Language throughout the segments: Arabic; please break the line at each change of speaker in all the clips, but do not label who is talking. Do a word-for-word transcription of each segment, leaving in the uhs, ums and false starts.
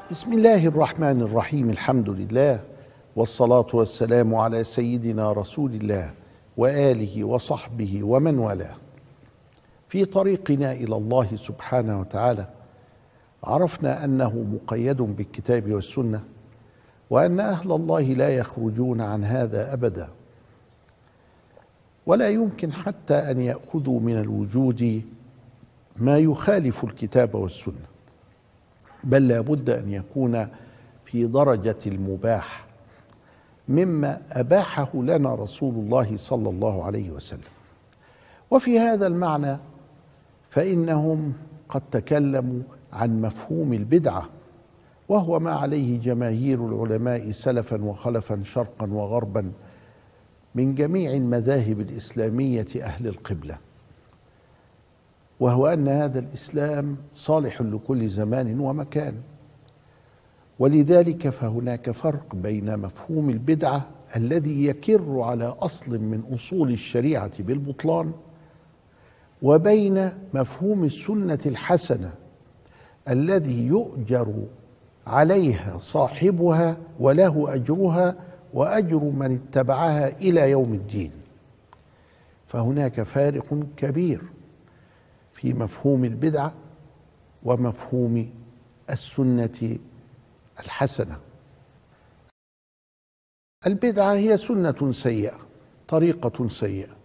بسم الله الرحمن الرحيم. الحمد لله والصلاة والسلام على سيدنا رسول الله وآله وصحبه ومن والاه. في طريقنا إلى الله سبحانه وتعالى عرفنا أنه مقيد بالكتاب والسنة، وأن أهل الله لا يخرجون عن هذا أبدا، ولا يمكن حتى أن يأخذوا من الوجود ما يخالف الكتاب والسنة، بل لا بد أن يكون في درجة المباح مما أباحه لنا رسول الله صلى الله عليه وسلم. وفي هذا المعنى فإنهم قد تكلموا عن مفهوم البدعة، وهو ما عليه جماهير العلماء سلفا وخلفا شرقا وغربا من جميع المذاهب الإسلامية أهل القبلة، وهو أن هذا الإسلام صالح لكل زمان ومكان. ولذلك فهناك فرق بين مفهوم البدعة الذي يكر على أصل من أصول الشريعة بالبطلان، وبين مفهوم السنة الحسنة الذي يؤجر عليها صاحبها وله أجرها وأجر من اتبعها إلى يوم الدين. فهناك فارق كبير في مفهوم البدعة ومفهوم السنة الحسنة. البدعة هي سنة سيئة، طريقة سيئة،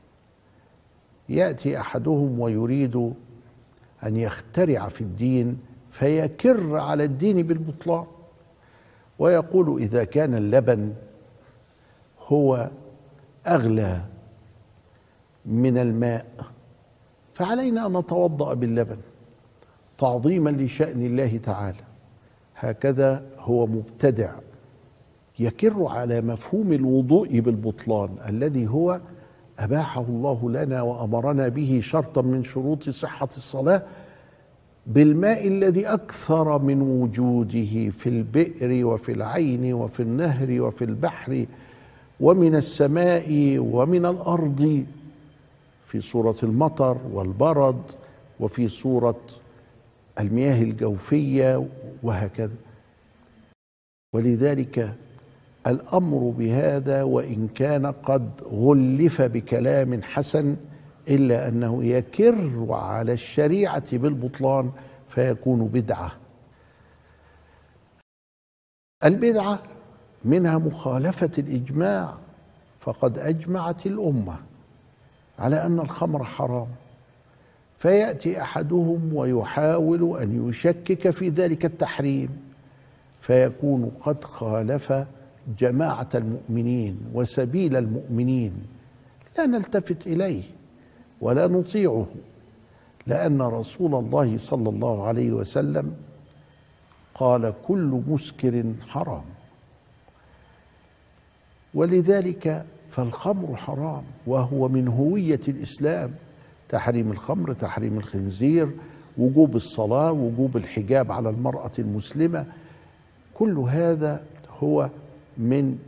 يأتي أحدهم ويريد أن يخترع في الدين فيكر على الدين بالبطلان، ويقول إذا كان اللبن هو أغلى من الماء فعلينا أن نتوضأ باللبن تعظيما لشأن الله تعالى. هكذا هو مبتدع يكر على مفهوم الوضوء بالبطلان الذي هو أباحه الله لنا وأمرنا به شرطا من شروط صحة الصلاة بالماء الذي أكثر من وجوده في البئر وفي العين وفي النهر وفي البحر ومن السماء ومن الأرض، في صورة المطر والبرد وفي صورة المياه الجوفية وهكذا. ولذلك الأمر بهذا وإن كان قد غلف بكلام حسن إلا أنه يكر على الشريعة بالبطلان فيكون بدعة. البدعة منها مخالفة الإجماع، فقد أجمعت الأمة على أن الخمر حرام، فيأتي أحدهم ويحاول أن يشكك في ذلك التحريم فيكون قد خالف جماعة المؤمنين وسبيل المؤمنين. لا نلتفت إليه ولا نطيعه، لأن رسول الله صلى الله عليه وسلم قال كل مسكر حرام. ولذلك فالخمر حرام، وهو من هوية الإسلام، تحريم الخمر، تحريم الخنزير، وجوب الصلاة، وجوب الحجاب على المرأة المسلمة، كل هذا هو من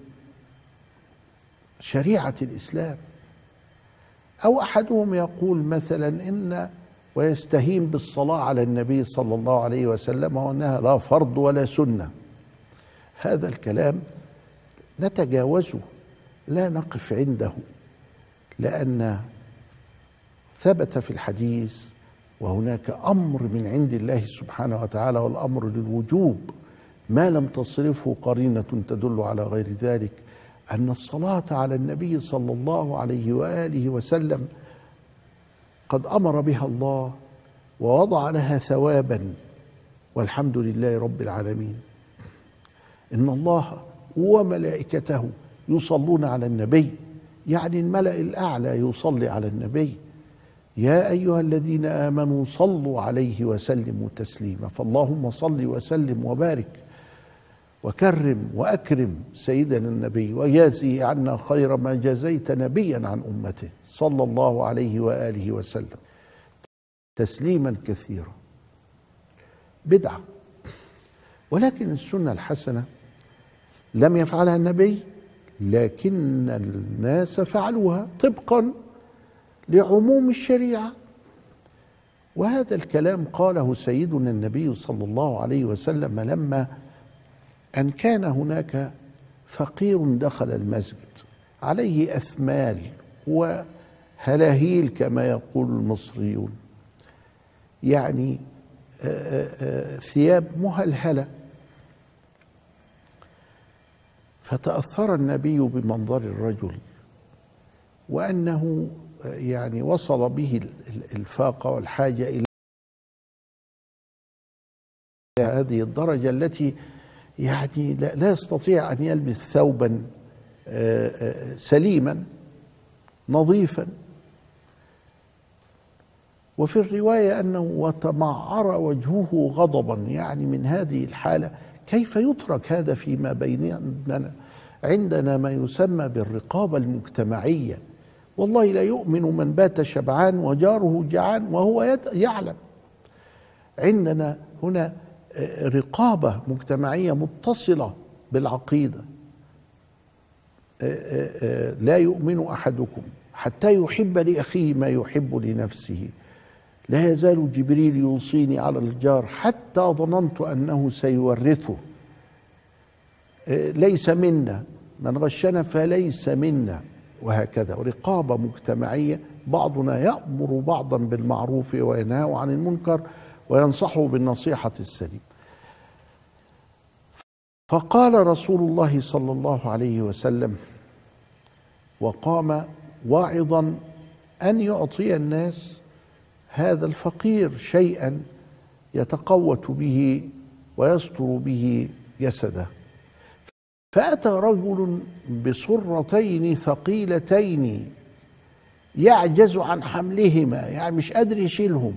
شريعة الإسلام. أو أحدهم يقول مثلا إن ويستهين بالصلاة على النبي صلى الله عليه وسلم وأنها لا فرض ولا سنة. هذا الكلام نتجاوزه، لا نقف عنده، لأن ثبت في الحديث وهناك أمر من عند الله سبحانه وتعالى، والأمر للوجوب ما لم تصرفه قرينة تدل على غير ذلك، أن الصلاة على النبي صلى الله عليه وآله وسلم قد أمر بها الله ووضع لها ثوابا، والحمد لله رب العالمين. إن الله وملائكته يصلون على النبي، يعني الملأ الأعلى يصلي على النبي. يا أيها الذين آمنوا صلوا عليه وسلموا تسليما. فاللهم صل وسلم وبارك وكرم وأكرم سيدنا النبي وجازي عنا خير ما جزيت نبيا عن أمته صلى الله عليه وآله وسلم تسليما كثيرا. بدعة. ولكن السنة الحسنة لم يفعلها النبي، لكن الناس فعلوها طبقا لعموم الشريعة. وهذا الكلام قاله سيدنا النبي صلى الله عليه وسلم لما أن كان هناك فقير دخل المسجد عليه أثمال وهلاهيل كما يقول المصريون، يعني ثياب مهلهلة، فتأثر النبي بمنظر الرجل وأنه يعني وصل به الفاقة والحاجة إلى هذه الدرجة التي يعني لا يستطيع أن يلبس ثوبا سليما نظيفا. وفي الرواية أنه وتمعر وجهه غضبا، يعني من هذه الحالة كيف يترك هذا فيما بيننا؟ عندنا ما يسمى بالرقابة المجتمعية، والله لا يؤمن من بات شبعان وجاره جعان وهو يعلم. عندنا هنا رقابة مجتمعية متصلة بالعقيدة. لا يؤمن أحدكم حتى يحب لأخيه ما يحب لنفسه، لا يزال جبريل يوصيني على الجار حتى ظننت أنه سيورثه، ليس منا من غشنا فليس منا، وهكذا. رقابة مجتمعية، بعضنا يأمر بعضا بالمعروف وينهى عن المنكر وينصحه بالنصيحة السليمة. فقال رسول الله صلى الله عليه وسلم وقام واعظا أن يعطي الناس هذا الفقير شيئا يتقوت به ويستر به جسده. فأتى رجل بصرتين ثقيلتين يعجز عن حملهما، يعني مش قادر يشيلهم،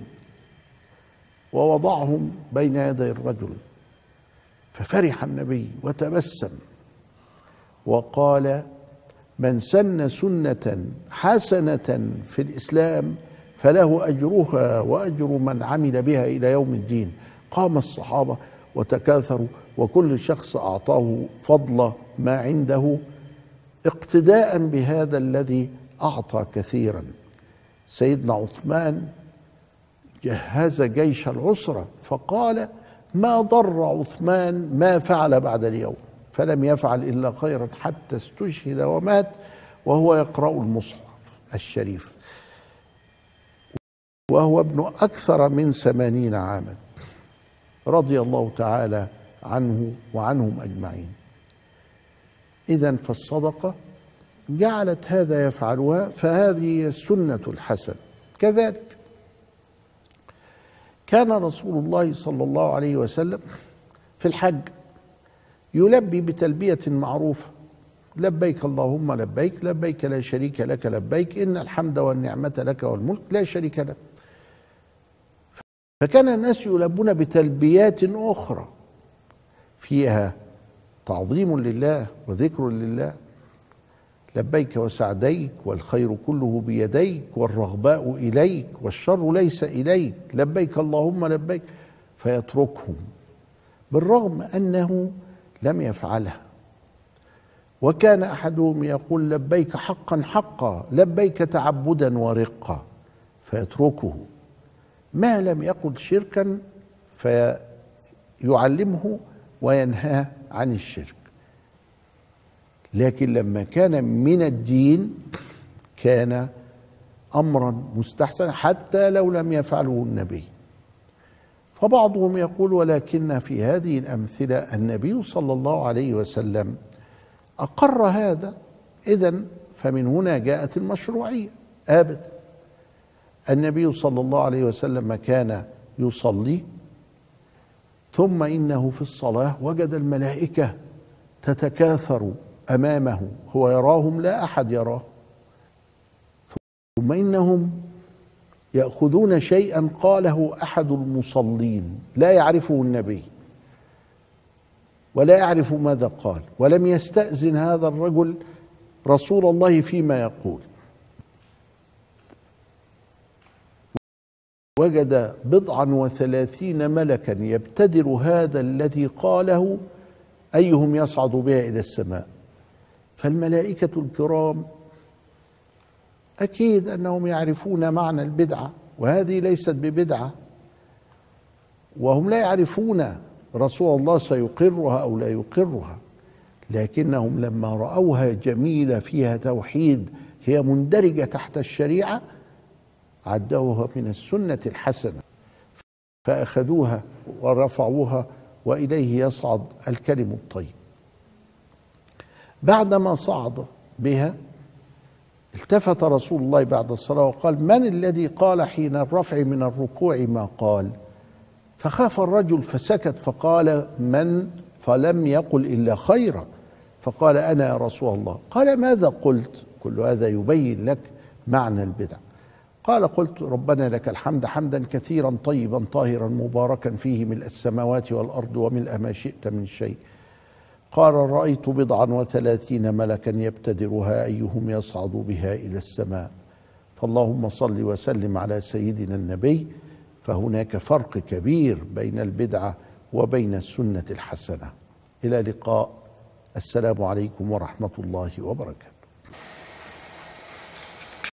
ووضعهم بين يدي الرجل. ففرح النبي وتبسم وقال: من سن سنة حسنة في الإسلام فله أجرها وأجر من عمل بها إلى يوم الدين. قام الصحابة وتكاثروا، وكل شخص أعطاه فضل ما عنده اقتداء بهذا الذي أعطى كثيرا. سيدنا عثمان جهز جيش العسرة فقال: ما ضر عثمان ما فعل بعد اليوم، فلم يفعل إلا خيرا حتى استشهد ومات وهو يقرأ المصحف الشريف، وهو ابن أكثر من ثمانين عاما، رضي الله تعالى عنه وعنهم أجمعين. إذن فالصدقة جعلت هذا يفعلها، فهذه السنة الحسنة. كذلك كان رسول الله صلى الله عليه وسلم في الحج يلبي بتلبية معروفة: لبيك اللهم لبيك، لبيك لا شريك لك لبيك، إن الحمد والنعمة لك والملك لا شريك لك. فكان الناس يلبون بتلبيات أخرى فيها تعظيم لله وذكر لله: لبيك وسعديك والخير كله بيديك والرغباء إليك والشر ليس إليك، لبيك اللهم لبيك. فيتركهم بالرغم أنه لم يفعلها. وكان أحدهم يقول: لبيك حقا حقا، لبيك تعبدا ورقا، فيتركه ما لم يقل شركا فيعلمه وينهاه عن الشرك. لكن لما كان من الدين كان أمرا مستحسنا حتى لو لم يفعله النبي. فبعضهم يقول: ولكن في هذه الأمثلة النبي صلى الله عليه وسلم أقر هذا، إذن فمن هنا جاءت المشروعية. أبدا، النبي صلى الله عليه وسلم كان يصلي، ثم إنه في الصلاة وجد الملائكة تتكاثر أمامه، هو يراهم لا أحد يراه، ثم إنهم يأخذون شيئا قاله أحد المصلين لا يعرفه النبي ولا يعرف ماذا قال، ولم يستأذن هذا الرجل رسول الله فيما يقول. وجد بضعا وثلاثين ملكا يبتدر هذا الذي قاله أيهم يصعد بها إلى السماء. فالملائكة الكرام أكيد أنهم يعرفون معنى البدعة وهذه ليست ببدعة، وهم لا يعرفون رسول الله سيقرها أو لا يقرها، لكنهم لما رأوها جميلة فيها توحيد هي مندرجة تحت الشريعة عدوها من السنة الحسنة فأخذوها ورفعوها، وإليه يصعد الكلم الطيب. بعدما صعد بها التفت رسول الله بعد الصلاة وقال: من الذي قال حين الرفع من الركوع ما قال؟ فخاف الرجل فسكت، فقال: من؟ فلم يقل إلا خيرا، فقال: أنا يا رسول الله. قال: ماذا قلت؟ كل هذا يبين لك معنى البدع. قال: قلت: ربنا لك الحمد حمدا كثيرا طيبا طاهرا مباركا فيه ملء السماوات والأرض وملء ما شئت من شيء. قال: رأيت بضعا وثلاثين ملكا يبتدرها أيهم يصعد بها إلى السماء، فاللهم صل وسلم على سيدنا النبي. فهناك فرق كبير بين البدعة وبين السنة الحسنة. إلى لقاء. السلام عليكم ورحمة الله وبركاته.